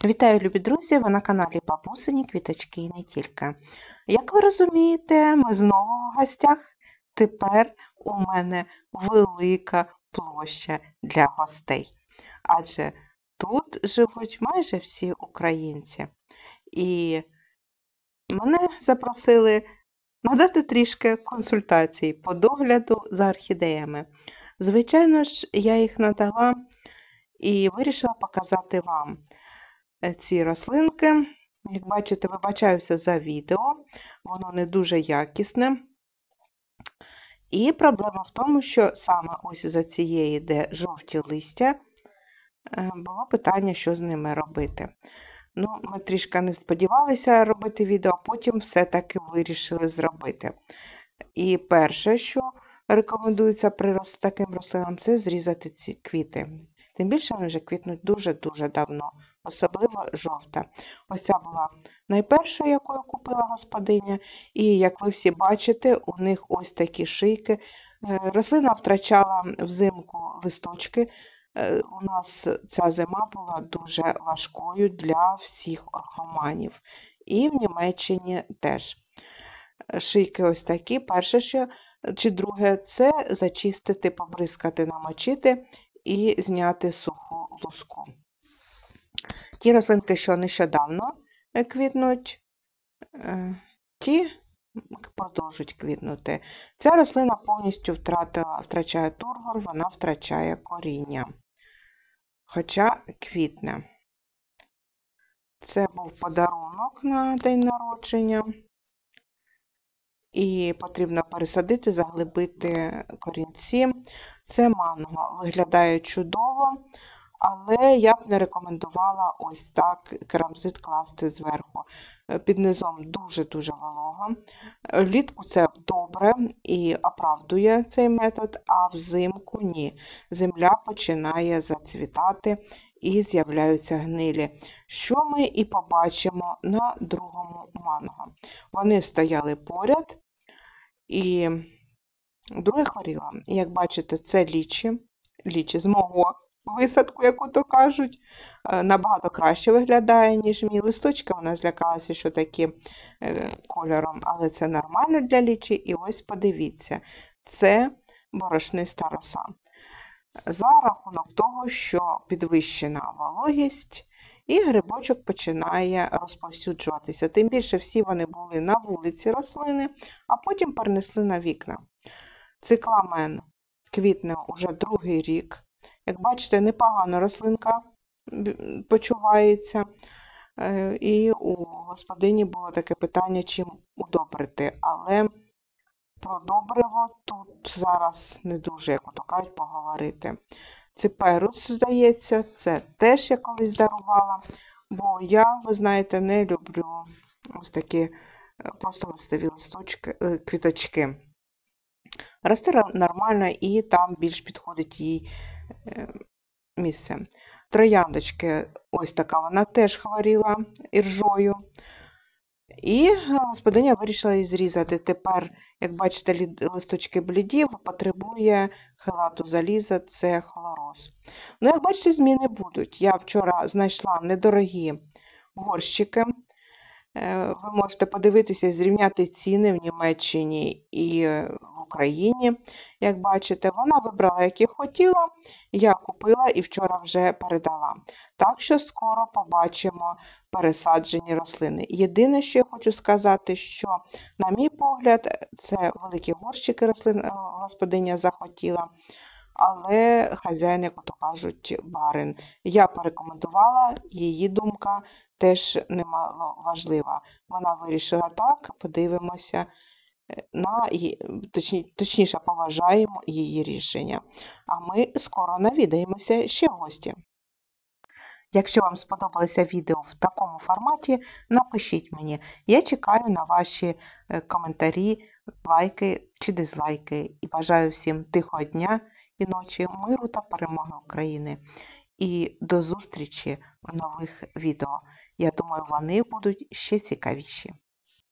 Вітаю, любі друзі! Ви на каналі Бабусині Квіточки і не тільки. Як ви розумієте, ми знову в гостях. Тепер у мене велика площа для гостей. Адже тут живуть майже всі українці. І мене запросили надати трішки консультацій по догляду за орхідеями. Звичайно ж, я їх надала і вирішила показати вам ці рослинки. Як бачите, вибачаюся за відео, воно не дуже якісне. І проблема в тому, що саме ось за цієї, де жовті листя, було питання, що з ними робити. Ми трішки не сподівалися робити відео, а потім все-таки вирішили зробити. І перше, що рекомендується при таким рослинам, це зрізати ці квіти. Тим більше вони вже квітнуть дуже-дуже давно, особливо жовта. Ось ця була найперша, яку я купила господиня. І, як ви всі бачите, у них ось такі шийки. Рослина втрачала взимку листочки. У нас ця зима була дуже важкою для всіх орхоманів. І в Німеччині теж. Шийки ось такі. Перше, що, чи друге, це зачистити, побризкати, намочити і зняти суху луску. Ті рослинки, що нещодавно квітнуть, ті продовжують квітнути. Ця рослина повністю втрачає тургор, вона втрачає коріння, хоча квітне. Це був подарунок на день народження. І потрібно пересадити, заглибити корінці. Це манго. Виглядає чудово, але я б не рекомендувала ось так керамзит класти зверху. Під низом дуже-дуже волого. Влітку це добре і оправдує цей метод, а взимку ні. Земля починає зацвітати і з'являються гнилі, що ми і побачимо на другому манго. Вони стояли поряд, і друге хворіло. Як бачите, це лічі з мого висадку, як ото кажуть, набагато краще виглядає, ніж мій. Листочки вона злякалася, що такі кольором, але це нормально для лічі. І ось подивіться, це борошниста роса. За рахунок того, що підвищена вологість, і грибочок починає розповсюджуватися. Тим більше всі вони були на вулиці рослини, а потім перенесли на вікна. Цикламен квітне уже другий рік. Як бачите, непогано рослинка почувається. І у господині було таке питання, чим удобрити. Але про добриво тут зараз не дуже, як ото кажуть, поговорити. Циперус, здається, це теж я колись дарувала, бо я, ви знаєте, не люблю ось такі просто листові квіточки. Росте нормально і там більш підходить їй місце. Трояндочки, ось така, вона теж хворіла іржою. І господиня вирішила її зрізати. Тепер, як бачите, листочки бліді, потребує хелату заліза, це хлороз. Як бачите, зміни будуть. Я вчора знайшла недорогі горщики. Ви можете подивитися і зрівняти ціни в Німеччині і в Україні. Як бачите, вона вибрала, які хотіла, я купила і вчора вже передала. Так що скоро побачимо пересаджені рослини. Єдине, що я хочу сказати, що, на мій погляд, це великі горщики рослин господиня захотіла, але хазяїн, як то кажуть, барин. Я порекомендувала, її думка теж немало важлива. Вона вирішила так, подивимося, точніше поважаємо її рішення. А ми скоро навідаємося ще в гості. Якщо вам сподобалося відео в такому форматі, напишіть мені. Я чекаю на ваші коментарі, лайки чи дизлайки. І бажаю всім тихого дня і ночі, миру та перемоги України. І до зустрічі в нових відео. Я думаю, вони будуть ще цікавіші.